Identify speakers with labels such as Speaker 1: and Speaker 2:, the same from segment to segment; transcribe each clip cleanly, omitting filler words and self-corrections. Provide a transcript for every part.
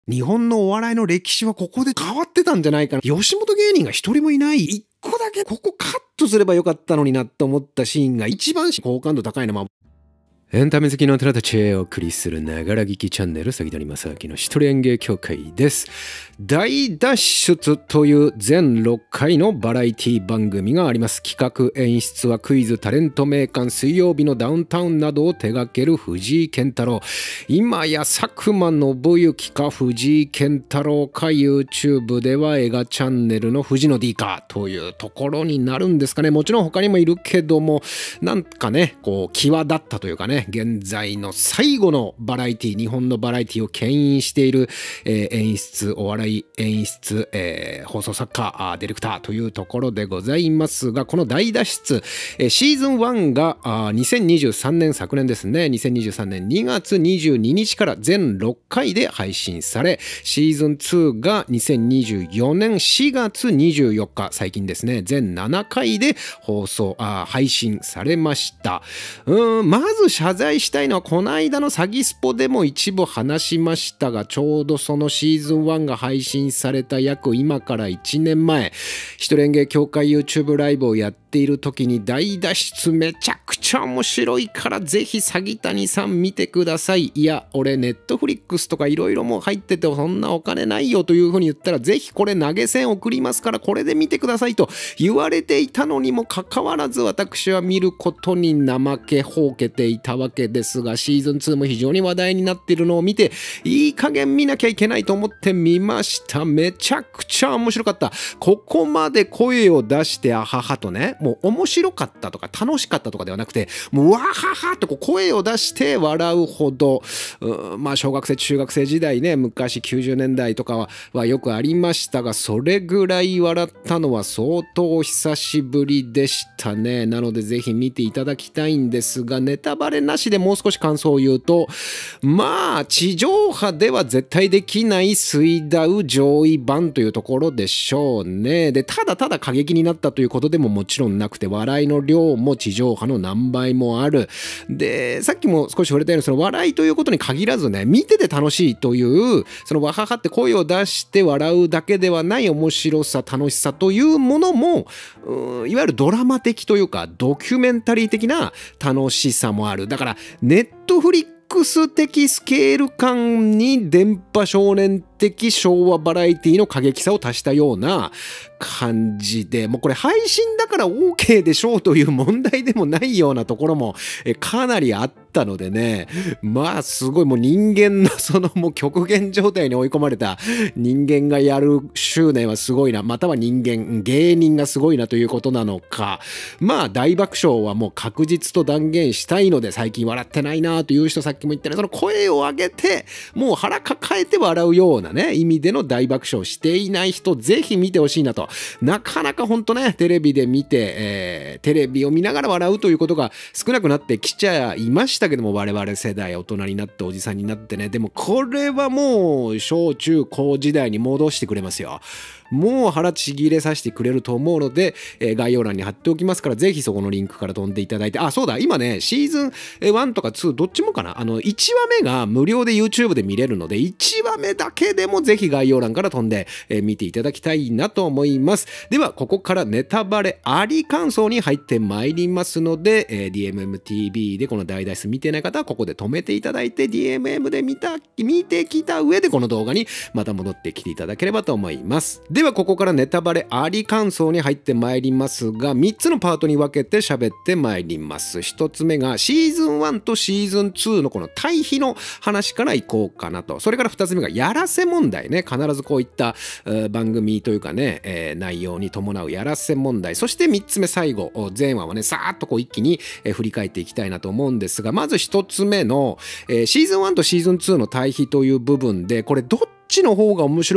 Speaker 1: 日本のお笑いの歴史はここで変わってたんじゃないかな。吉本芸人が一人もいない。一個だけここカットすればよかったのになって思ったシーンが一番好感度高いのは、エンタメ好きのあなたたちへお送りするながら聞きチャンネル、杉谷正明の一人演芸協会です。大脱出という全6回のバラエティ番組があります。企画演出はクイズ、タレント名鑑、水曜日のダウンタウンなどを手掛ける藤井健太郎。今や佐久間信行か藤井健太郎か YouTube では映画チャンネルの藤野 D かというところになるんですかね。もちろん他にもいるけども、なんかね、こう際立ったというかね、現在の最後のバラエティ、日本のバラエティを牽引している、演出、お笑い演出、放送作家、ディレクターというところでございますが、この大脱出、シーズン1が2023年、昨年ですね、2023年2月22日から全6回で配信され、シーズン2が2024年4月24日、最近ですね、全7回で配信されました。まず謝罪したいのは、この間の詐欺スポでも一部話しましたが、ちょうどそのシーズン1が配信された約今から1年前、一人演芸協会 YouTube ライブをやっている時に、大脱出めちゃくちゃ面白いからぜひ詐欺谷さん見てください。いや、俺ネットフリックスとかいろいろもう入っててそんなお金ないよというふうに言ったら、ぜひこれ投げ銭送りますからこれで見てくださいと言われていたのにもかかわらず、私は見ることに怠けほうけていたわけですが、シーズン2も非常に話題になっているのを見て、いい加減見なきゃいけないと思って見ました。めちゃくちゃ面白かった。ここまで声を出してあははとね、もう面白かったとか楽しかったとかではなくて、もうわははとこう声を出して笑うほど、まあ小学生中学生時代ね、昔90年代とかはよくありましたが、それぐらい笑ったのは相当久しぶりでしたね。なのでぜひ見ていただきたいんですが、ネタバレなしでもう少し感想を言うと、まあ地上波では絶対できない水ダウ上位版というところでしょうね。で、ただただ過激になったということでももちろんなくて、笑いの量も地上波の何倍もある。で、さっきも少し触れたように、その笑いということに限らずね、見てて楽しいという、そのわははって声を出して笑うだけではない面白さ、楽しさというものも、いわゆるドラマ的というかドキュメンタリー的な楽しさもある。だからネットフリックス的スケール感に電波少年的昭和バラエティの過激さを足したような感じで、もうこれ配信だから OK でしょうという問題でもないようなところもかなりあったのでね、まあすごいもう人間のそのもう極限状態に追い込まれた人間がやる執念はすごいな、または芸人がすごいなということなのか、まあ大爆笑はもう確実と断言したいので、最近笑ってないなという人、さっきも言ったね、その声を上げてもう腹抱えて笑うようなね意味での大爆笑していない人、ぜひ見てほしいなと。なかなかほんとね、テレビで見て、テレビを見ながら笑うということが少なくなってきちゃいましたけども、我々世代、大人になっておじさんになってね、でもこれはもう小中高時代に戻してくれますよ。もう腹ちぎれさせてくれると思うので、概要欄に貼っておきますから、ぜひそこのリンクから飛んでいただいて、あ、そうだ、今ね、シーズン1とか2どっちもかな、1話目が無料で YouTube で見れるので、1話目だけでもぜひ概要欄から飛んで、見ていただきたいなと思います。では、ここからネタバレあり感想に入ってまいりますので、DMMTV でこの大脱出見てない方はここで止めていただいて、DMM で見てきた上でこの動画にまた戻ってきていただければと思います。ではここからネタバレあり感想に入ってまいりますが、3つのパートに分けて喋ってまいります。1つ目がシーズン1とシーズン2のこの対比の話からいこうかなと。それから2つ目がやらせ問題ね。必ずこういった番組というかね、内容に伴うやらせ問題。そして3つ目最後、前話をね、さーっとこう一気に振り返っていきたいなと思うんですが、まず1つ目のシーズン1とシーズン2の対比という部分で、これどっちの方が面白かった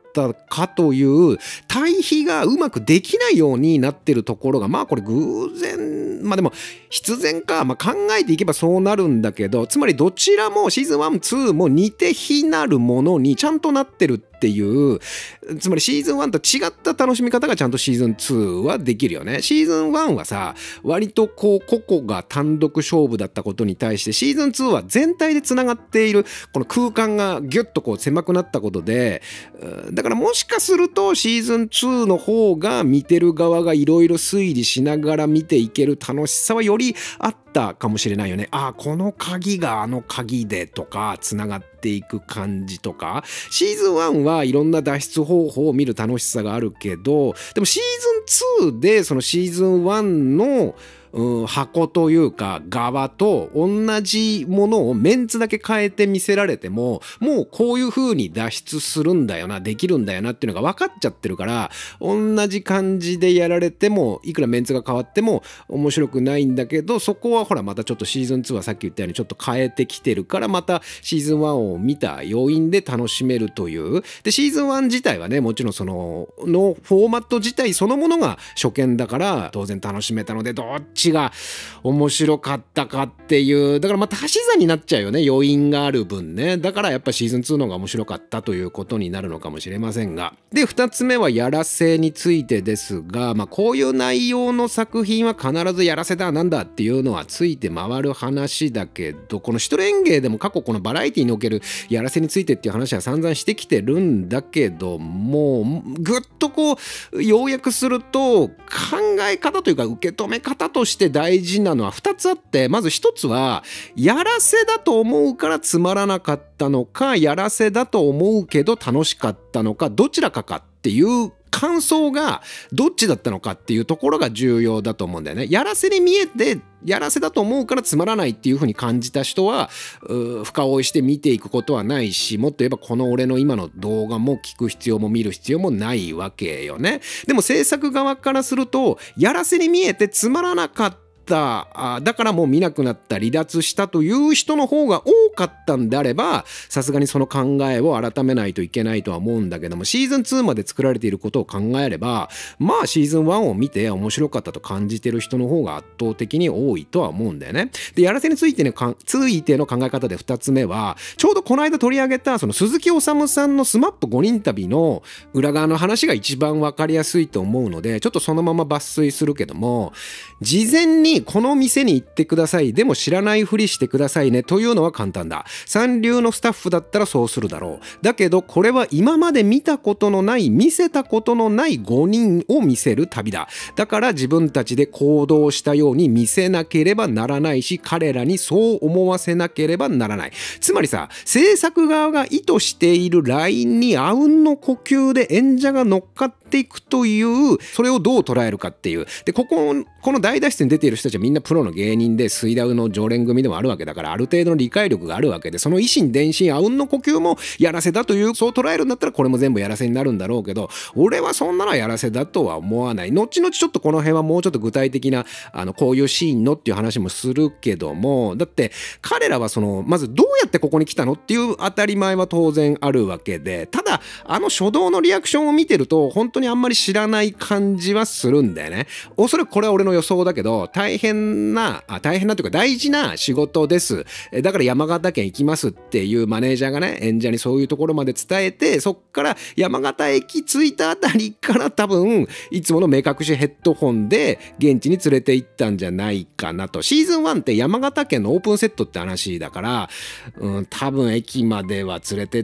Speaker 1: ったかという対比がうまくできないようになってるところが、まあこれ偶然、まあでも必然か、まあ考えていけばそうなるんだけど、つまりどちらもシーズン1、2も似て非なるものにちゃんとなってるっていう、つまりシーズン1と違った楽しみ方がちゃんとシーズン2はできるよね。シーズン1はさ、割とこう個々が単独勝負だったことに対して、シーズン2は全体でつながっている、この空間がギュッとこう狭くなったことで、だからもしかするとシーズン2の方が見てる側がいろいろ推理しながら見ていける楽しさはよりあったかもしれないよね。ああ、この鍵があの鍵でとかつながっていく感じとか、シーズン1はいろんな脱出方法を見る楽しさがあるけど、でもシーズン2でそのシーズン1の箱というか側と同じものをメンツだけ変えて見せられても、もうこういう風に脱出するんだよな、できるんだよなっていうのが分かっちゃってるから、同じ感じでやられてもいくらメンツが変わっても面白くないんだけど、そこはほらまたちょっとシーズン2はさっき言ったようにちょっと変えてきてるから、またシーズン1を見た要因で楽しめるという。でシーズン1自体はね、もちろんそのフォーマット自体そのものが初見だから当然楽しめたので、どっちが面白かったかっていう、だからまた足し算になっちゃうよね、余韻がある分ね。だからやっぱシーズン2の方が面白かったということになるのかもしれませんが。で2つ目はやらせについてですが、まあこういう内容の作品は必ずやらせだなんだっていうのはついて回る話だけど、このシュトレンゲーでも過去このバラエティにおけるやらせについてっていう話は散々してきてるんだけども、ぐっとこう要約すると考え方というか受け止め方として大事なのは2つあって、まず1つはやらせだと思うからつまらなかったのか、やらせだと思うけど楽しかったのか、どちらかっていう感想がどっちだったのかっていうところが重要だと思うんだよね。やらせに見えてやらせだと思うからつまらないっていう風に感じた人は深追いして見ていくことはないし、もっと言えばこの俺の今の動画も聞く必要も見る必要もないわけよね。でも制作側からするとやらせに見えてつまらなかった、だからもう見なくなった、離脱したという人の方が多かったんであれば、さすがにその考えを改めないといけないとは思うんだけども、シーズン2まで作られていることを考えれば、まあシーズン1を見て面白かったと感じてる人の方が圧倒的に多いとは思うんだよね。でやらせについての考え方で2つ目は、ちょうどこの間取り上げたその鈴木おさむさんのスマップ5人旅の裏側の話が一番分かりやすいと思うので、ちょっとそのまま抜粋するけども、事前にこの店に行ってください、でも知らないふりしてくださいねというのは簡単だ。三流のスタッフだったらそうするだろう。だけどこれは今まで見たことのない、見せたことのない5人を見せる旅だ。だから自分たちで行動したように見せなければならないし、彼らにそう思わせなければならない。つまりさ、制作側が意図しているラインにあうんの呼吸で演者が乗っかっていくという、それをどう捉えるかっていう。でこの大脱出に出ている人たちはみんなプロの芸人で水ダウの常連組でもあるわけだから、ある程度の理解力があるわけで、その維心伝心あうんの呼吸もやらせだという、そう捉えるんだったらこれも全部やらせになるんだろうけど、俺はそんなのはやらせだとは思わない。後々ちょっとこの辺はもうちょっと具体的なこういうシーンのっていう話もするけども、だって彼らはそのまずどうやってここに来たのっていう当たり前は当然あるわけで、ただ初動のリアクションを見てると本当にあんまり知らない感じはするんだよね。おそらくこれは俺の予想だけど、大変なというか大事な仕事です。だから山形県行きますっていうマネージャーがね、演者にそういうところまで伝えて、そっから山形駅着いたあたりから多分いつもの目隠しヘッドホンで現地に連れて行ったんじゃないかなと。シーズン1って山形県のオープンセットって話だから、多分駅までは連れてって、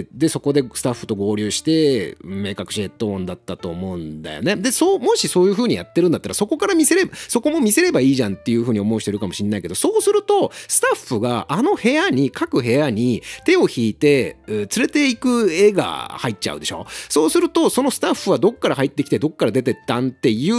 Speaker 1: でそこでスタッフと合流して目隠しヘッドホンだったと思うんだよね。でもしそういう風にやってるんだったら、そこも見せればいいじゃんっていう風に思う人いるかもしれないけど、そうするとスタッフが各部屋に手を引いて連れていく絵が入っちゃうでしょ。そうするとそのスタッフはどっから入ってきてどっから出てったんっていう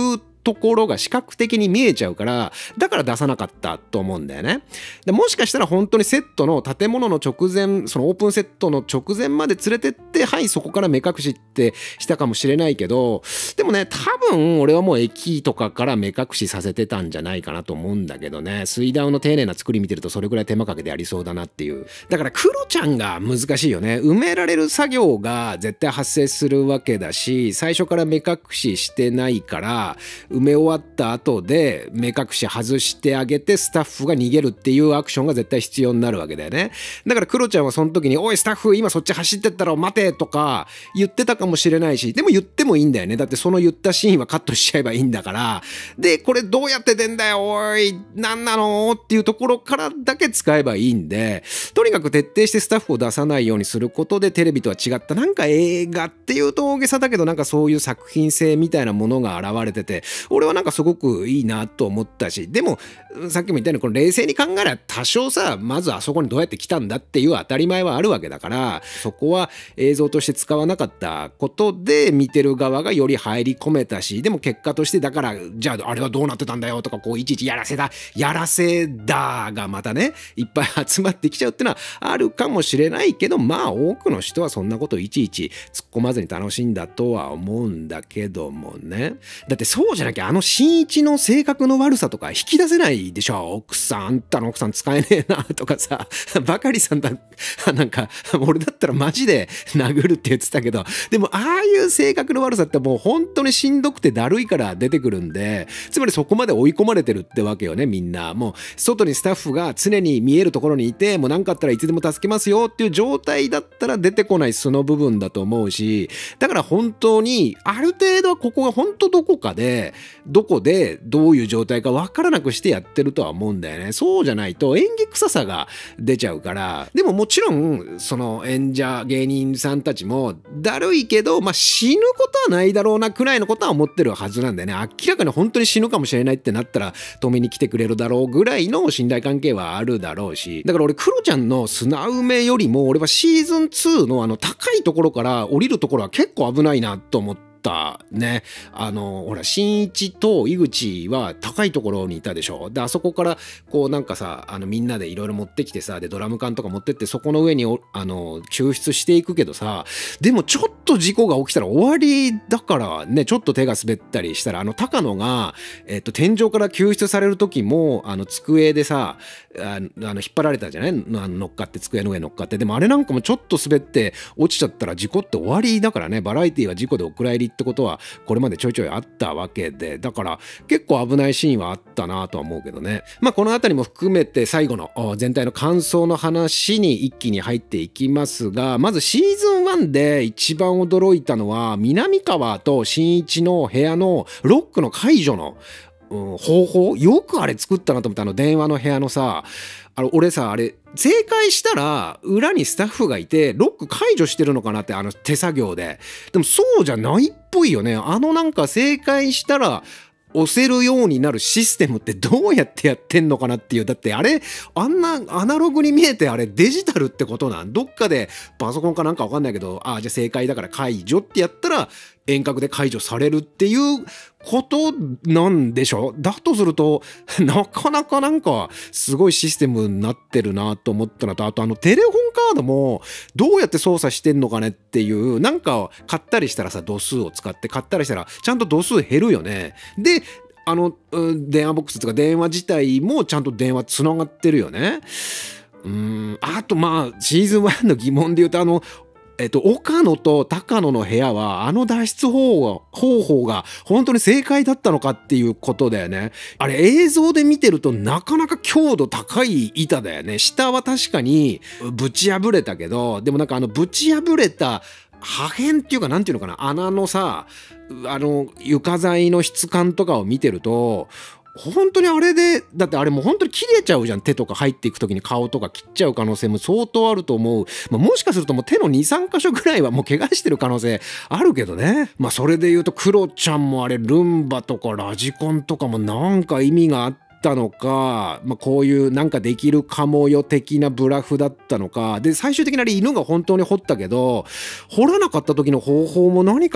Speaker 1: ところが視覚的に見えちゃうから、だから出さなかったと思うんだよね。でもしかしたら本当にセットの建物の直前、そのオープンセットの直前まで連れてって、はい、そこから目隠しってしたかもしれないけど、でもね、多分俺はもう駅とかから目隠しさせてたんじゃないかなと思うんだけどね。水ダウの丁寧な作り見てるとそれぐらい手間かけてやりそうだなっていう。だからクロちゃんが難しいよね。埋められる作業が絶対発生するわけだし、最初から目隠ししてないから、埋め終わった後で目隠し外してあげてスタッフが逃げるっていうアクションが絶対必要になるわけだよね。だからクロちゃんはその時においスタッフ今そっち走ってったら待てとか言ってたかもしれないし、でも言ってもいいんだよね。だってその言ったシーンはカットしちゃえばいいんだから。でこれどうやって出んだよおいなんなのっていうところからだけ使えばいいんで、とにかく徹底してスタッフを出さないようにすることでテレビとは違ったなんか映画っていうと大げさだけどなんかそういう作品性みたいなものが現れてて、俺はなんかすごくいいなと思ったし、でもさっきも言ったようにこの冷静に考えれば多少さ、まずあそこにどうやって来たんだっていう当たり前はあるわけだから、そこは映像として使わなかったことで見てる側がより入り込めたし、でも結果としてだからじゃああれはどうなってたんだよとかこういちいちやらせだがまたねいっぱい集まってきちゃうってのはあるかもしれないけど、まあ多くの人はそんなこといちいち突っ込まずに楽しんだとは思うんだけどもね。だってそうじゃなきゃ新一の性格の悪さとか引き出せないでしょ。奥さんあんたの奥さん使えねえなとかさ、バカリさんだなんか俺だったらマジで殴るって言ってたけど、でもああいう性格の悪さってもう本当にしんどくてだるいから出てくるんで、つまりそこまで追い込まれてるってわけよね。みんなもう外にスタッフが常に見えるところにいて、もう何かあったらいつでも助けますよっていう状態だったら出てこない素の部分だと思うし、だから本当にある程度はここが本当どこかでどこでどういう状態か分からなくしてやってるとは思うんだよね。そうじゃないと演技臭さが出ちゃうから。でももちろんその演者芸人さんたちもだるいけど、まあ死ぬことはないだろうなくらいのことは思ってるはずなんだよね。明らかに本当に死ぬかもしれないってなったら止めに来てくれるだろうぐらいの信頼関係はあるだろうし、だから俺クロちゃんの砂埋めよりも俺はシーズン2の高いところから降りるところは結構危ないなと思って。ね、ほら新一と井口は高いところにいたでしょ。であそこからこうなんかさみんなでいろいろ持ってきてさ、でドラム缶とか持ってってそこの上に救出していくけどさ、でもちょっと事故が起きたら終わりだからね。ちょっと手が滑ったりしたら高野が、天井から救出される時も机でさ引っ張られたじゃない、乗っかって机の上乗っかって。でもあれなんかもちょっと滑って落ちちゃったら事故って終わりだからね。バラエティは事故でお蔵入りってことはこれまでちょいちょいあったわけで、だから結構危ないシーンはあったなとは思うけどね。まあこのあたりも含めて最後の全体の感想の話に一気に入っていきますが、まずシーズン1で一番驚いたのは南川と新一の部屋のロックの解除の方法。よくあれ作ったなと思った。電話の部屋のさ、俺さあれ正解したら裏にスタッフがいてロック解除してるのかなって手作業で。でもそうじゃないっぽいよね。なんか正解したら押せるようになるシステムってどうやってやってんのかなっていう。だってあれあんなアナログに見えてあれデジタルってことなん？どっかでパソコンかなんかわかんないけど、じゃあ正解だから解除ってやったら遠隔で解除されるっていうことなんでしょ。だとするとなかなかなんかすごいシステムになってるなと思ったのと、あとテレホンカードもどうやって操作してんのかねっていう。なんか買ったりしたらさ度数を使って買ったりしたらちゃんと度数減るよね。で電話ボックスとか電話自体もちゃんと電話つながってるよね。あとまあシーズン1の疑問で言うと岡野と高野の部屋は脱出方法が本当に正解だったのかっていうことだよね。あれ映像で見てるとなかなか強度高い板だよね。下は確かにぶち破れたけど、でもなんかぶち破れた破片っていうかなんていうのかな、穴のさ床材の質感とかを見てると本当にあれで、だってあれもう本当に切れちゃうじゃん。手とか入っていく時に顔とか切っちゃう可能性も相当あると思う。もしかするともう手の 2,3 箇所ぐらいはもう怪我してる可能性あるけどね。それで言うとクロちゃんもあれルンバとかラジコンとかもなんか意味があったのか、こういうなんかできるかもよ的なブラフだったのかで、最終的にあれ犬が本当に掘ったけど掘らなかった時の方法も何かあった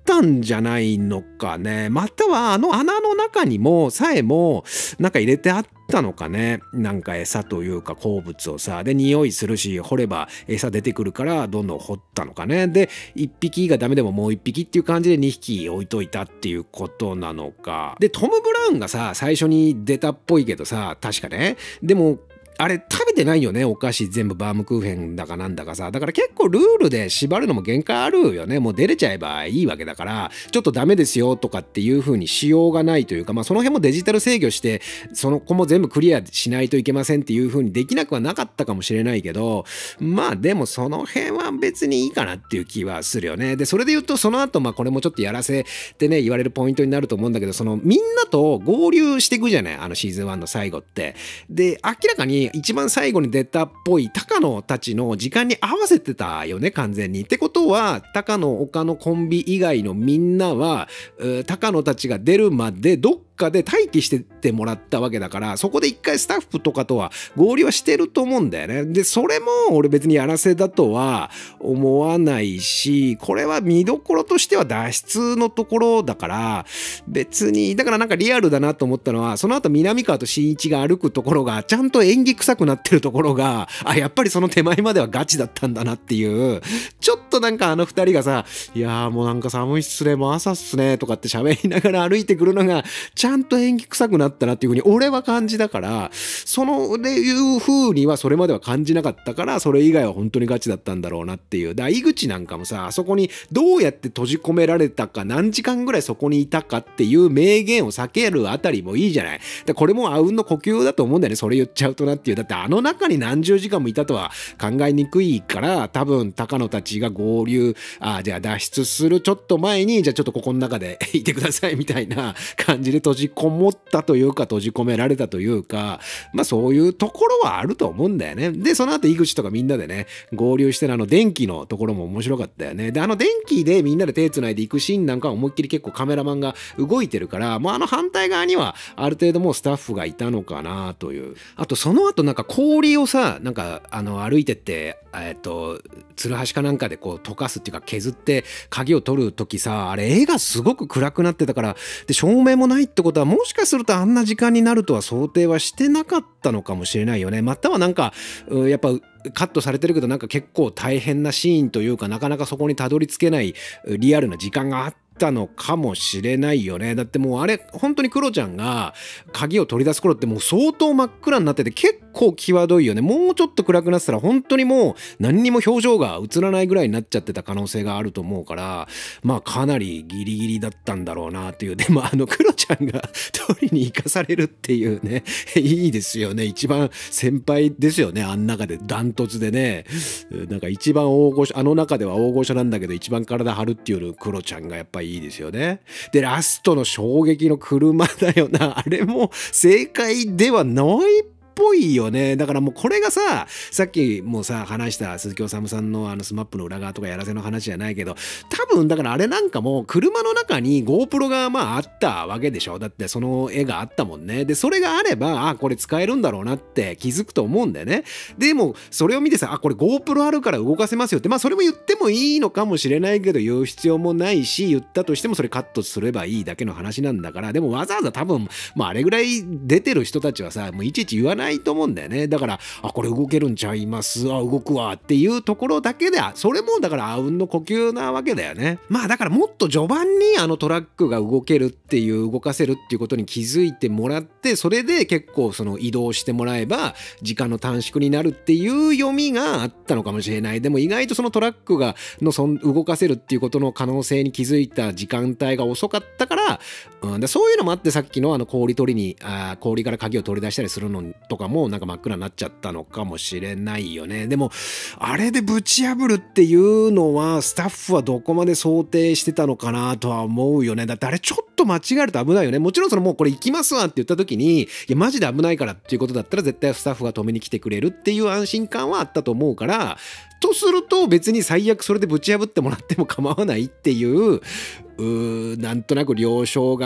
Speaker 1: たんじゃないのかね。またはあの穴の中にもさえもなんか入れてあったのかね。なんか餌というか鉱物をさ、で匂いするし掘れば餌出てくるからどんどん掘ったのかね。で1匹がダメでももう1匹っていう感じで2匹置いといたっていうことなのか。でトム・ブラウンがさ最初に出たっぽいけどさ、確かね。でもあれ食べてないよね、お菓子全部バームクーヘンだかなんだかさ。だから結構ルールで縛るのも限界あるよね。もう出れちゃえばいいわけだから、ちょっとダメですよとかっていう風にしようがないというか、まあその辺もデジタル制御してその子も全部クリアしないといけませんっていう風にできなくはなかったかもしれないけど、まあでもその辺は別にいいかなっていう気はするよね。でそれで言うとその後まあこれもちょっとやらせてね言われるポイントになると思うんだけど、そのみんなと合流していくじゃない、あのシーズン1の最後って。で明らかに一番最後に出たっぽい高野たちの時間に合わせてたよね、完全に。ってことは高野岡のコンビ以外のみんなは高野たちが出るまでどっかで待機してってもらったわけだから、そこで一回スタッフとかとは合流はしてると思うんだよね。でそれも俺別にやらせだとは思わないし、これは見どころとしては脱出のところだから別に、だからなんかリアルだなと思ったのは、その後南川と新一が歩くところがちゃんと演技臭くなってるところが、あ、やっぱりその手前まではガチだったんだなっていう、ちょっとなんかあの二人がさ、いやーもうなんか寒いっすね、もう朝っすねとかって喋りながら歩いてくるのがちゃんと演技臭くなったなっていう風に俺は感じだから、そのでいう風にはそれまでは感じなかったから、それ以外は本当にガチだったんだろうなっていう。だ井口なんかもさ、あそこにどうやって閉じ込められたか、何時間ぐらいそこにいたかっていう明言を避けるあたりもいいじゃない。でこれもあうんの呼吸だと思うんだよね、それ言っちゃうとなっていう。だってあの中に何十時間もいたとは考えにくいから、多分高野たちが合流、じゃあ脱出するちょっと前に、じゃあちょっとここの中でいてくださいみたいな感じで閉じこもったというか、閉じ込められたというか、まあそういうところはあると思うんだよね。でその後井口とかみんなでね合流してる電気のところも面白かったよね。で電気でみんなで手つないで行くシーンなんかは思いっきり結構カメラマンが動いてるから、もう反対側にはある程度もうスタッフがいたのかなという。あとその後なんか氷をさ、なんか歩いてってツルハシかなんかでこう溶かすっていうか削って鍵を取る時さ、あれ絵がすごく暗くなってたから、で照明もないってことはもしかするとあんな時間になるとは想定はしてなかったのかもしれないよね。またはなんかやっぱカットされてるけどなんか結構大変なシーンというか、なかなかそこにたどり着けないリアルな時間があったのかもしれないよね。だってもうあれ本当にクロちゃんが鍵を取り出す頃ってもう相当真っ暗になってて結構際どいよね。もうちょっと暗くなってたら本当にもう何にも表情が映らないぐらいになっちゃってた可能性があると思うから、まあかなりギリギリだったんだろうなっていう。でもクロちゃんが取りに行かされるっていうねいいですよね。一番先輩ですよね、あん中でダントツでね。なんか一番大御所、中では大御所なんだけど一番体張るっていうクロちゃんがやっぱりいいですよね。でラストの衝撃の車だよな、あれも正解ではないっぽいよね。だからもうこれがさ、さっきもさ話した鈴木おさむさんのスマップの裏側とかやらせの話じゃないけど、多分だからあれなんかも車の中に GoPro がまああったわけでしょ。だってその絵があったもんね。でそれがあればこれ使えるんだろうなって気づくと思うんだよね。でもそれを見てさ、これ GoPro あるから動かせますよって、まあそれも言ってもいいのかもしれないけど言う必要もないし、言ったとしてもそれカットすればいいだけの話なんだから。でもわざわざ多分まああれぐらい出てる人たちはさ、もういちいち言わないと思うんだよね。だからこれ動けるんちゃいます、動くわっていうところだけで、それもだからあうんの呼吸なわけだよね。まあだからもっと序盤にトラックが動けるっていう、動かせるっていうことに気づいてもらって、それで結構その移動してもらえば時間の短縮になるっていう読みがあったのかもしれない。でも意外とそのトラックが動かせるっていうことの可能性に気づいた時間帯が遅かったから、でそういうのもあってさっきの氷取りに氷から鍵を取り出したりするのとかもなんか真っ暗になっちゃったのかもしれないよね。でもあれでぶち破るっていうのはスタッフはどこまで想定してたのかなとは思うよね。だってあれちょっと間違えると危ないよね。もちろんもうこれ行きますわって言った時に、いやマジで危ないからっていうことだったら絶対スタッフが止めに来てくれるっていう安心感はあったと思うから、とすると別に最悪それでぶち破ってもらっても構わないっていうなんとなく了承があって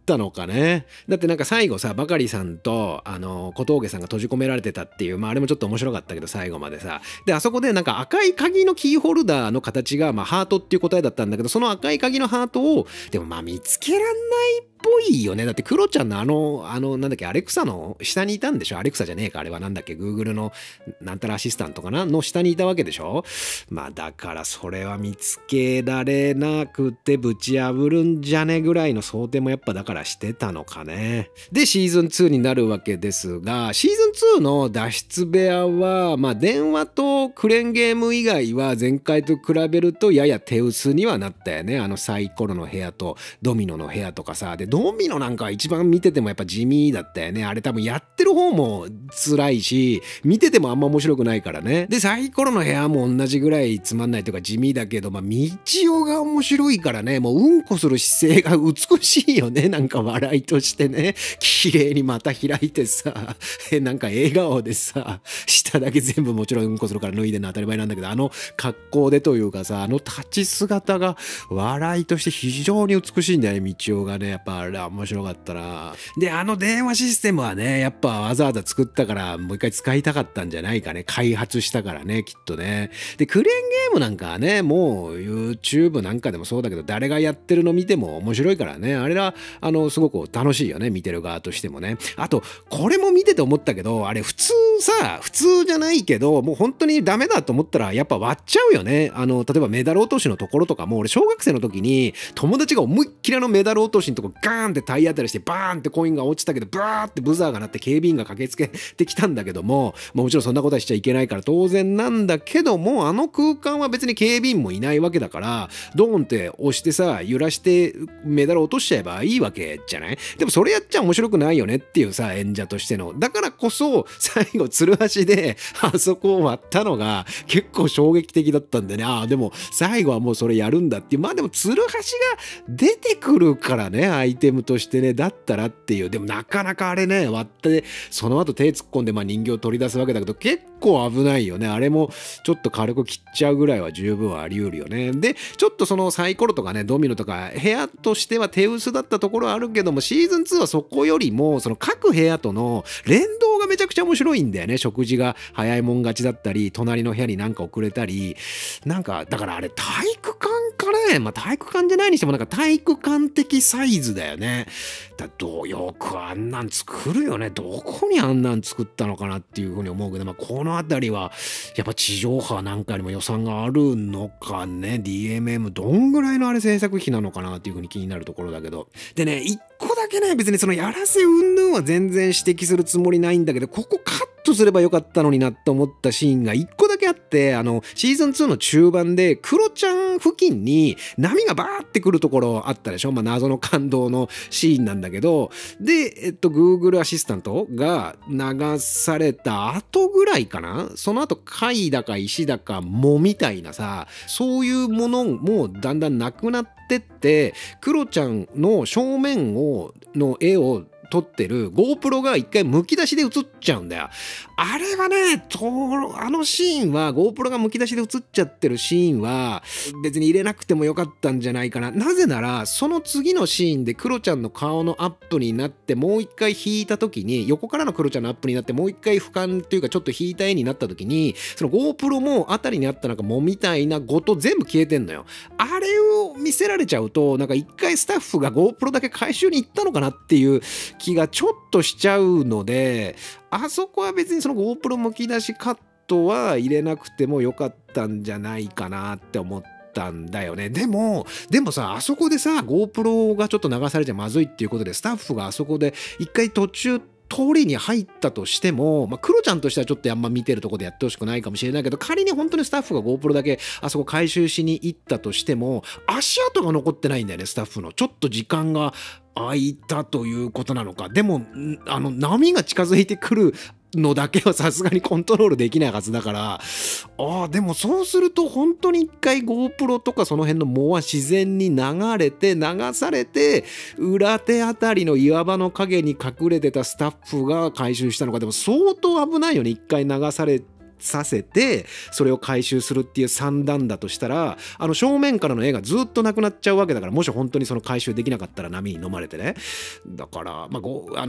Speaker 1: ったのかね。だってなんか最後さ、バカリさんと小峠さんが閉じ込められてたっていう、まああれもちょっと面白かったけど最後までさ、であそこでなんか赤い鍵のキーホルダーの形がまあハートっていう答えだったんだけど、その赤い鍵のハートをでもまあ見つけらんないっぽいよね。だってクロちゃんのなんだっけ、アレクサの下にいたんでしょ。アレクサじゃねえか、あれはなんだっけ、Google のなんたらアシスタントかなの下にいたわけでしょ。まあだからそれは見つけられなくてぶち破るんじゃねぐらいの想定もやっぱだからしてたのかね。でシーズン2になるわけですが、シーズン2の脱出部屋はまあ電話とクレーンゲーム以外は前回と比べるとやや手薄にはなったよね。サイコロの部屋とドミノの部屋とかさ。でドミノなんか一番見ててもやっぱ地味だったよね。あれ多分やってる方も辛いし見ててもあんま面白くないからね。でサイコロの部屋も同じぐらいつまんないというか地味だけど、まあ道夫が面白いからね、もううんこする姿勢が美しいよね。なんか笑いとしてね、綺麗にまた開いてさ、なんか笑顔でさ、下だけ全部もちろんうんこするから脱いでるの当たり前なんだけど、格好でというかさ、立ち姿が笑いとして非常に美しいんだよね、道夫がね。やっぱあれ面白かったな。で電話システムはね、やっぱわざわざ作ったからもう一回使いたかったんじゃないかね。開発したからね、きっとね。でクレーンゲームなんかはね、もう YouTube なんかでもそうだけど、誰がやってるの見ても面白いからね。あれはすごく楽しいよね、見てる側としてもね。あとこれも見てて思ったけど、あれ普通じゃないけど、もう本当にダメだと思ったらやっぱ割っちゃうよね。例えばメダル落としのところとかも、俺小学生の時に友達が思いっきりメダル落としのとこガーンって体当たりしてバーンってコインが落ちたけど、バーってブザーが鳴って警備員が駆けつけてきたんだけども、もちろんそんなことはしちゃいけないから当然なんだけども、空間は別に警備員もいないわけだから、ドーンって押してさ、揺らしてメダル落としちゃえばいいわけじゃない。でもそれやっちゃ面白くないよねっていうさ、演者としての。だからこそ最後ツルハシであそこを割ったのが結構衝撃的だったんでね。でも最後はもうそれやるんだっていう。まあでもツルハシが出てくるからね、アイテムとしてね、だったらっていう。でもなかなかあれね、割ってその後手突っ込んで人形を取り出すわけだけど、結構危ないよね。あれもちょっと軽く切っちゃうぐらいは十分あり得るよね。でちょっとそのサイコロとかね、ドミノとか部屋としては手薄だったところはあるけども、シーズン2はそこよりもその各部屋との連動がめちゃくちゃ面白いんだよね。食事が早いもん勝ちだったり、隣の部屋になんか遅れたり、なんかだからあれ体育館かね、体育館じゃないにしてもなんか体育館的サイズだよね。よくあんなん作るよね。どこにあんなん作ったのかなっていうふうに思うけど、この辺りはやっぱ地上波なんかにも予算があるのかね。 DMM どんぐらいのあれ制作費なのかなっていうふうに気になるところだけど。でね、一個だけね、別にそのやらせ云々は全然指摘するつもりないんだけど、ここカットすればよかったのになって思ったシーンが一個だけあって、シーズン2の中盤でクロちゃん付近に波がバーってくるところあったでしょ。謎の感動のシーンなんだけど、でGoogle アシスタントが流された後ぐらいかな、その後貝だか石だか藻みたいなさ、そういうものもだんだんなくなってって、クロちゃんの正面の絵を撮ってる GoPro が一回むき出しで映っちゃうんだよ。あれはね、あのシーンは GoPro がむき出しで映っちゃってるシーンは別に入れなくてもよかったんじゃないかな。なぜならその次のシーンでクロちゃんの顔のアップになってもう一回引いた時に、横からのクロちゃんのアップになってもう一回俯瞰っていうかちょっと引いた絵になった時に、その GoPro もあたりにあったなんか藻みたいなごと全部消えてんのよ。あれを見せられちゃうと、なんか一回スタッフが GoPro だけ回収に行ったのかなっていう気がちょっとしちゃうので、あそこは別にその GoPro むき出しカットは入れなくてもよかったんじゃないかなって思ったんだよね。でもさ、あそこでさ GoPro がちょっと流されちゃまずいっていうことで、スタッフがあそこで一回途中通りに入ったとしても、クロちゃんとしてはちょっとあんま見てるとこでやってほしくないかもしれないけど、仮に本当にスタッフが GoPro だけあそこ回収しに行ったとしても、足跡が残ってないんだよね。スタッフのちょっと時間が空いたということなのか。でも波が近づいてくるのだけはさすがにコントロールできないはずだから、でもそうすると本当に一回 GoPro とかその辺の藻は自然に流されて裏手あたりの岩場の影に隠れてたスタッフが回収したのか。でも相当危ないよね、一回流されさせてそれを回収するっていう算段だとしたら、正面からの絵がずっとなくなっちゃうわけだから、もし本当にその回収できなかったら波に飲まれてね。だからまあ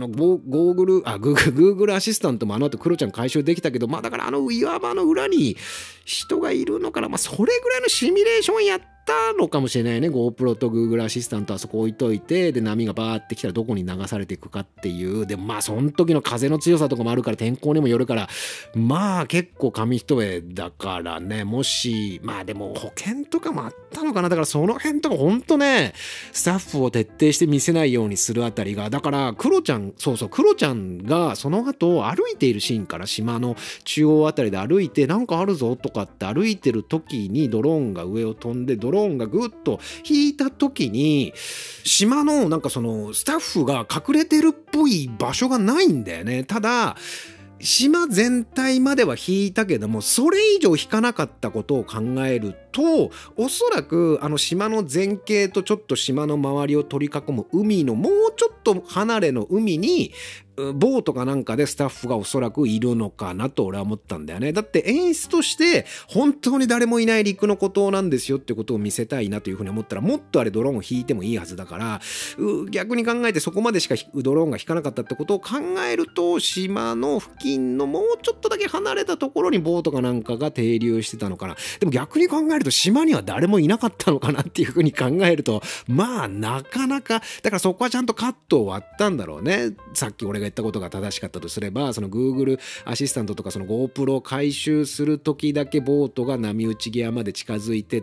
Speaker 1: Google アシスタントもあの後クロちゃん回収できたけど、まあだから岩場の裏に人がいるのかな、まあそれぐらいのシミュレーションやったのかもしれないね。 GoPro と Google アシスタントあそこ置いといて、で波がバーってきたらどこに流されていくかっていう。でもまあその時の風の強さとかもあるから、天候にもよるから、まあ結構紙一重だからね。もしまあでも保険とかもあったのかな。だからその辺とかほんとね、スタッフを徹底して見せないようにするあたりが、だからクロちゃんがその後歩いているシーンから、島の中央あたりで歩いてなんかあるぞとかって歩いてる時に、ドローンが上を飛んでドローンがぐっと引いた時に、島のなんかそのスタッフが隠れてるっぽい場所がないんだよね。ただ島全体までは引いたけども、それ以上引かなかったことを考えると、おそらく島の前景とちょっと島の周りを取り囲む海のもうちょっと離れの海にボートかなんかでスタッフがおそらくいるのかなと俺は思ったんだよね。だって演出として本当に誰もいない陸の孤島なんですよってことを見せたいなというふうに思ったら、もっとあれドローンを引いてもいいはずだから、逆に考えてそこまでしかドローンが引かなかったってことを考えると、島の付近のもうちょっとだけ離れたところにボートかなんかが停留してたのかな。でも逆に考えると島には誰もいなかったのかなっていうふうに考えると、まあなかなか、だからそこはちゃんとカットを割ったんだろうね。さっき俺が言ったことが正しかったとすれば、その Google アシスタントとかその GoPro を回収する時だけボートが波打ち際まで近づいてって、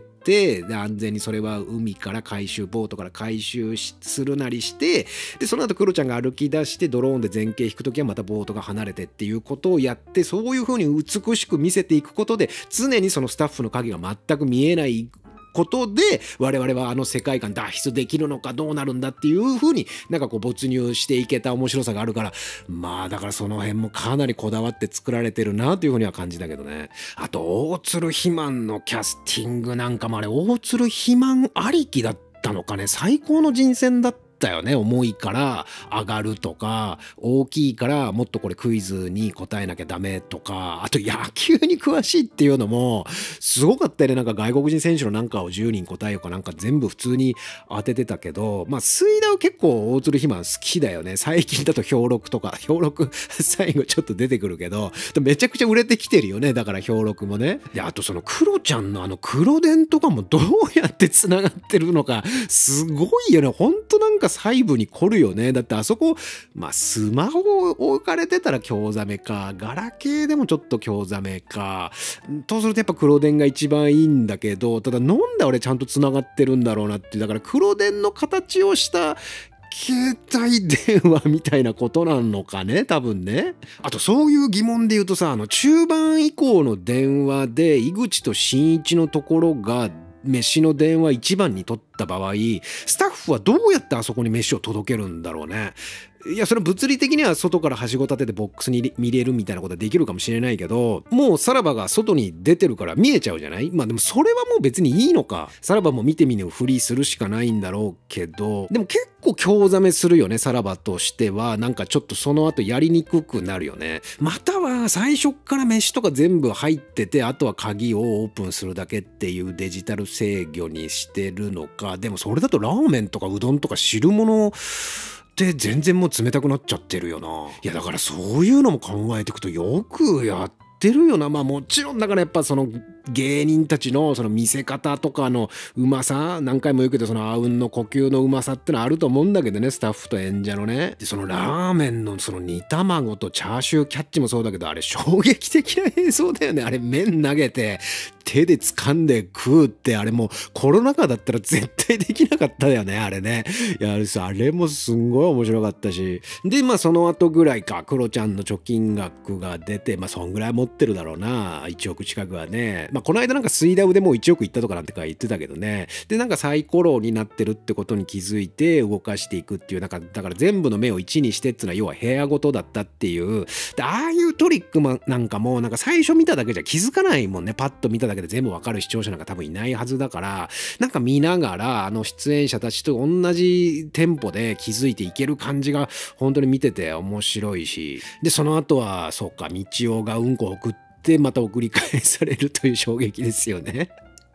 Speaker 1: で安全にそれは海から回収、ボートから回収するなりして、でその後クロちゃんが歩き出してドローンで前景引く時はまたボートが離れてっていうことをやって、そういう風に美しく見せていくことで、常にそのスタッフの影が全く見えないことで、我々は世界観脱出できるのかどうなるんだっていう風になんかこう没入していけた面白さがあるから、まあだからその辺もかなりこだわって作られてるなという風には感じたけどね。あと大鶴肥満のキャスティングなんかも、あれ大鶴肥満ありきだったのかね。最高の人選だったよね。重いから上がるとか、大きいからもっとこれクイズに答えなきゃダメとか、あと野球に詳しいっていうのもすごかったよね。なんか外国人選手のなんかを10人答えようかなんか全部普通に当ててたけど、まあ水田は結構大鶴肥満好きだよね。最近だと兵六とか、兵六最後ちょっと出てくるけど、めちゃくちゃ売れてきてるよね。だから兵六もね。であとそのクロちゃんの黒電とかもどうやってつながってるのかすごいよね。ほんとなんか細部に凝るよね。だってあそこ、まあスマホ置かれてたら興ざめか、ガラケーでもちょっと興ざめかとするとやっぱ黒電が一番いいんだけど、ただなんで俺ちゃんとつながってるんだろうなっていう、だから黒電の形をした携帯電話みたいなことなのかね、多分ね。あとそういう疑問で言うとさ、中盤以降の電話で井口と新一のところが飯の電話1番に取った場合、スタッフはどうやってあそこに飯を届けるんだろうね。いやそれ物理的には外からはしご立ててボックスに見れるみたいなことはできるかもしれないけど、もうさらばが外に出てるから見えちゃうじゃない。まあでもそれはもう別にいいのか。さらばも見て見ぬふりするしかないんだろうけど、でも結構興ざめするよね、さらばとしては。なんかちょっとその後やりにくくなるよね。または最初から飯とか全部入ってて、あとは鍵をオープンするだけっていうデジタル制御にしてるのか。でもそれだとラーメンとかうどんとか汁物で全然もう冷たくなっちゃってるよな。いやだからそういうのも考えていくとよくやってるよな。まあもちろんだからやっぱその芸人たちのその見せ方とかのうまさ、何回も言うけどそのあうんの呼吸のうまさってのはあると思うんだけどね、スタッフと演者のね。でそのラーメンのその煮卵とチャーシューキャッチもそうだけど、あれ衝撃的な映像だよね。あれ麺投げて手で掴んで食うって、あれもうコロナ禍だったら絶対できなかったよね、あれね。いやあれもすんごい面白かったし、でまあその後ぐらいか、クロちゃんの貯金額が出て、まあそんぐらい持ってるだろうな、1億近くはね。まあこの間なんか水ダウでもう1億いったとかなんてか言ってたけどね。でなんかサイコロになってるってことに気づいて動かしていくっていう、なんかだから全部の目を1にしてっていうのは要は部屋ごとだったっていう。でああいうトリックなんかもなんか最初見ただけじゃ気づかないもんね。パッと見ただけで全部わかる視聴者なんか多分いないはずだから、なんか見ながら出演者たちと同じテンポで気づいていける感じが本当に見てて面白いし、でその後はそうか、道夫がうんこ送ってってまた送り返されるという衝撃ですよね。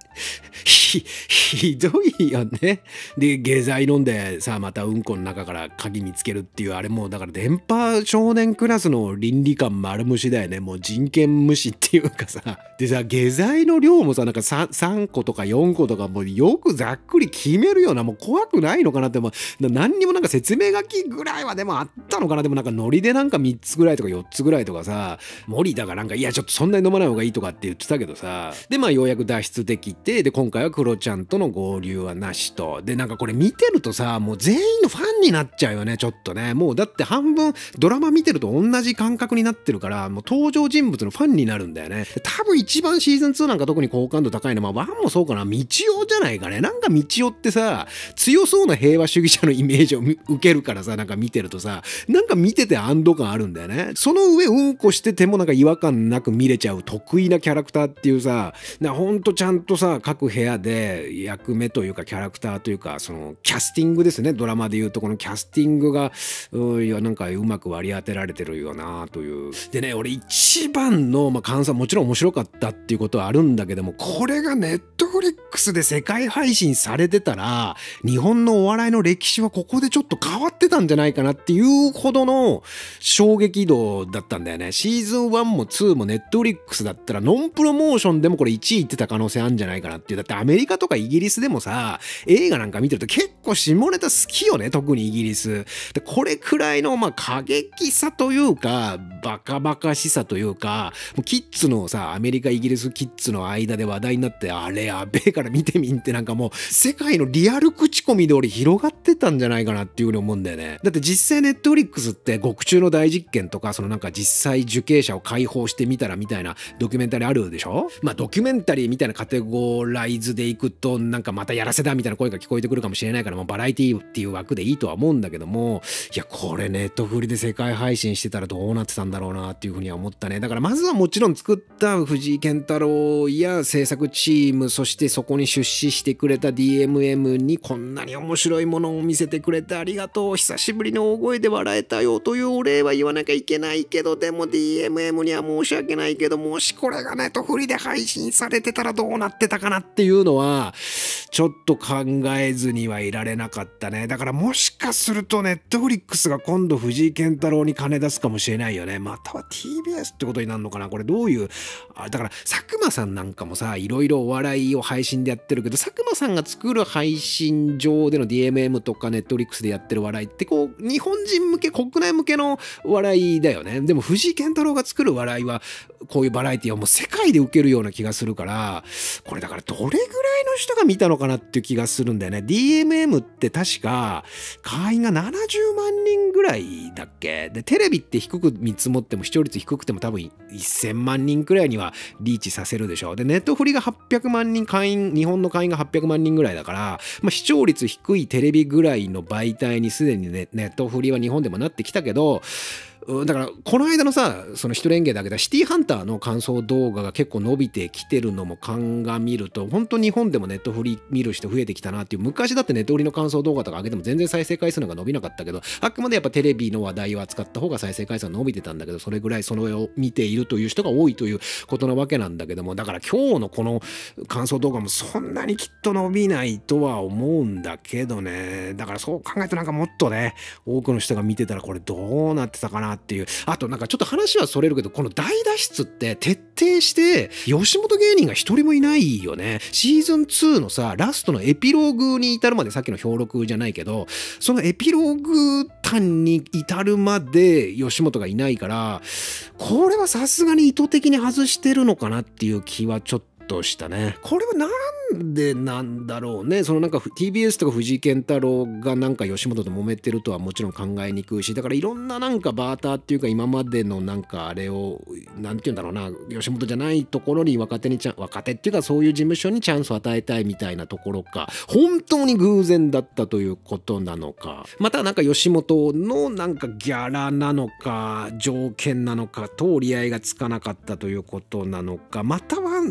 Speaker 1: ひどいよね。で、下剤飲んでさ、またうんこの中から鍵見つけるっていう、あれもうだから電波少年クラスの倫理観丸無視だよね。もう人権無視っていうかさ。でさ、下剤の量もさ、なんか 3個とか4個とかもうよくざっくり決めるような、もう怖くないのかなって、何にもなんか説明書きぐらいはでもあったのかな。でもなんかノリでなんか3つぐらいとか4つぐらいとかさ、森田がなんか、いやちょっとそんなに飲まない方がいいとかって言ってたけどさ。で、まあようやく脱出できて、で、今回はクロちゃんとの合流はなしと。で、なんかこれ見てるとさ、もう全員のファンになっちゃうよね、ちょっとね。もうだって半分ドラマ見てると同じ感覚になってるから、もう登場人物のファンになるんだよね。多分一番シーズン2なんか特に好感度高いのは、まあ1もそうかな、道夫じゃないかね。なんか道夫ってさ、強そうな平和主義者のイメージを受けるからさ、なんか見てるとさ、なんか見てて安堵感あるんだよね。その上うんこしててもなんか違和感なく見れちゃう得意なキャラクターっていうさ、ほんとちゃんとさ、各部屋で役目というかキャラクターというか、そのキャスティングですね。ドラマでいうとこのキャスティングがいやなんかうまく割り当てられてるよなという。でね、俺一番の感想、もちろん面白かったっていうことはあるんだけども、これがネットフリックスで世界配信されてたら日本のお笑いの歴史はここでちょっと変わってたんじゃないかなっていうほどの衝撃度だったんだよね。シーズン1も2もネットフリックスだったらノンプロモーションでもこれ1位いってた可能性あるんじゃないかなっていう。だってアメリカとかイギリスでもさ、映画なんか見てると結構下ネタ好きよね、特にイギリスで。これくらいの過激さというかバカバカしさというか、もうキッズのさ、アメリカイギリスキッズの間で話題になって、あれやべえから見てみんって、なんかもう世界のリアル口コミで俺広がってたんじゃないかなっていうふうに思うんだよね。だって実際ネットフリックスって獄中の大実験とか、そのなんか実際受刑者を解放してみたらみたいなドキュメンタリーあるでしょ。ドキュメンタリーみたいなカテゴライズでいくと、なんかまたやらせだみたいな声が聞こえてくるかもしれないから、もうバラエティっていう枠でいいとは思うんだけども、いやこれネットフリで世界配信してたらどうなってたんだろうなっていうふうには思ったね。だからまずはもちろん作った藤井健太郎や制作チーム、そしてそこに出資してくれた DMM にこんなに面白いものを見せてくれてありがとう、久しぶりの大声で笑えたよというお礼は言わなきゃいけないけど、でも DMM には申し訳ないけど、もしこれがネットフリで配信されてたらどうなってたかなっていうのはちょっと考えずにはいられなかったね。だからもしかするとネットフリックスが今度藤井健太郎に金出すかもしれないよね。または TBS ってことになるのかな。これどういうだから佐久間さんなんかもさ、いろいろお笑いを配信でやってるけど、佐久間さんが作る配信上での DMM とかネットフリックスでやってる笑いってこう日本人向け、国内向けの笑いだよね。でも藤井健太郎が作る笑いはこういうバラエティはもう世界で受けるような気がするから、これだからどれぐらいの人が見たのかなっていう気がするんだよね。DMM って確か会員が70万人ぐらいだっけで、テレビって低く見積もっても視聴率低くても多分1000万人くらいにはリーチさせるでしょ。でネットフリが800万人会員、日本の会員が800万人ぐらいだから、視聴率低いテレビぐらいの媒体にすでにネットフリは日本でもなってきたけど、だからこの間のさ、その一連芸で挙げたシティハンターの感想動画が結構伸びてきてるのも鑑みると、本当日本でもネットフリ見る人増えてきたなっていう。昔だってネットフリの感想動画とか上げても全然再生回数なんか伸びなかったけど、あくまでやっぱテレビの話題を扱った方が再生回数が伸びてたんだけど、それぐらいそれを見ているという人が多いということなわけなんだけども、だから今日のこの感想動画もそんなにきっと伸びないとは思うんだけどね。だからそう考えるとなんかもっとね、多くの人が見てたらこれどうなってたかなっていう。あとなんかちょっと話はそれるけど、この大脱出って徹底して吉本芸人が一人もいないよね。シーズン2のさ、ラストのエピローグに至るまで、さっきの評録じゃないけど、そのエピローグ端に至るまで吉本がいないから、これはさすがに意図的に外してるのかなっていう気はちょっとしたね。これはなんでなんだろうね。そのなんか TBS とか藤井健太郎がなんか吉本と揉めてるとはもちろん考えにくいし、だからいろんななんかバーターっていうか、今までのなんかあれをなんて言うんだろうな、吉本じゃないところに若手っていうかそういう事務所にチャンスを与えたいみたいなところか、本当に偶然だったということなのか、またなんか吉本のなんかギャラなのか条件なのかと折り合いがつかなかったということなのか、またはなんか吉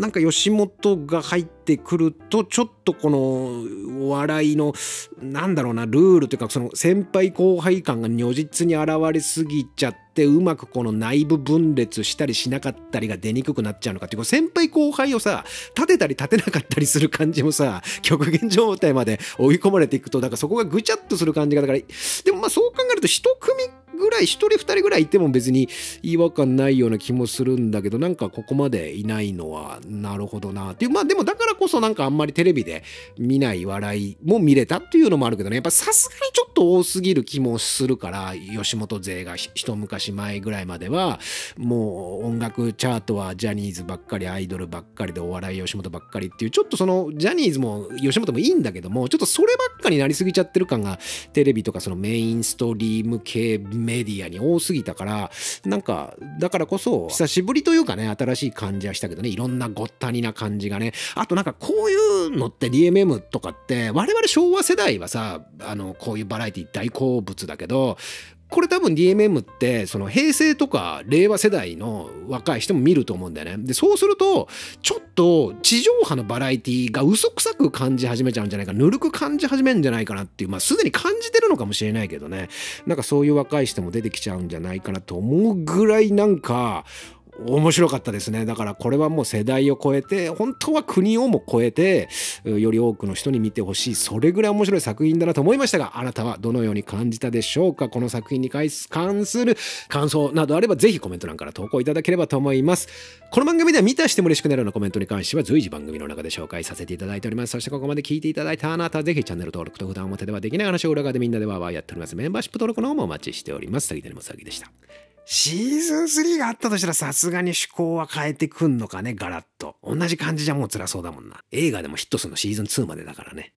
Speaker 1: 吉本が入ってくるとちょっとこのお笑いのなんだろうなルールというかその先輩後輩感が如実に現れすぎちゃってうまくこの内部分裂したりしなかったりが出にくくなっちゃうのかっていう先輩後輩をさ立てたり立てなかったりする感じもさ極限状態まで追い込まれていくとだからそこがぐちゃっとする感じがだからでもまあそう考えると一組ぐらい一人二人ぐらいいても別に違和感ないような気もするんだけどなんかここまでいないのはなるほどなっていうまあでもだからこそなんかあんまりテレビで見ない笑いも見れたっていうのもあるけどねやっぱさすがにちょっと多すぎる気もするから吉本勢が一昔前ぐらいまではもう音楽チャートはジャニーズばっかりアイドルばっかりでお笑い吉本ばっかりっていうちょっとそのジャニーズも吉本もいいんだけどもちょっとそればっかになりすぎちゃってる感がテレビとかそのメインストリーム系メディアに多すぎたからなんかだからこそ久しぶりというかね新しい感じはしたけどねいろんなごったにな感じがねあとなんかこういうのって DMM とかって我々昭和世代はさこういうバラエティ大好物だけどこれ多分 DMM ってその平成とか令和世代の若い人も見ると思うんだよね。でそうするとちょっと地上波のバラエティが嘘くさく感じ始めちゃうんじゃないかぬるく感じ始めるんじゃないかなっていうまあすでに感じてるのかもしれないけどねなんかそういう若い人も出てきちゃうんじゃないかなと思うぐらいなんか面白かったですね。だからこれはもう世代を超えて本当は国をも超えてより多くの人に見てほしいそれぐらい面白い作品だなと思いましたがあなたはどのように感じたでしょうか。この作品に関する感想などあればぜひコメント欄から投稿いただければと思います。この番組では見たしても嬉しくなるようなコメントに関しては随時番組の中で紹介させていただいております。そしてここまで聞いていただいたあなたはぜひチャンネル登録と普段表ではできない話を裏側でみんなでワーワーやっておりますメンバーシップ登録の方もお待ちしております。杉谷正樹でした。シーズン3があったとしたらさすがに趣向は変えてくんのかねガラッと同じ感じじゃもう辛そうだもんな。映画でもヒットするのシーズン2までだからね。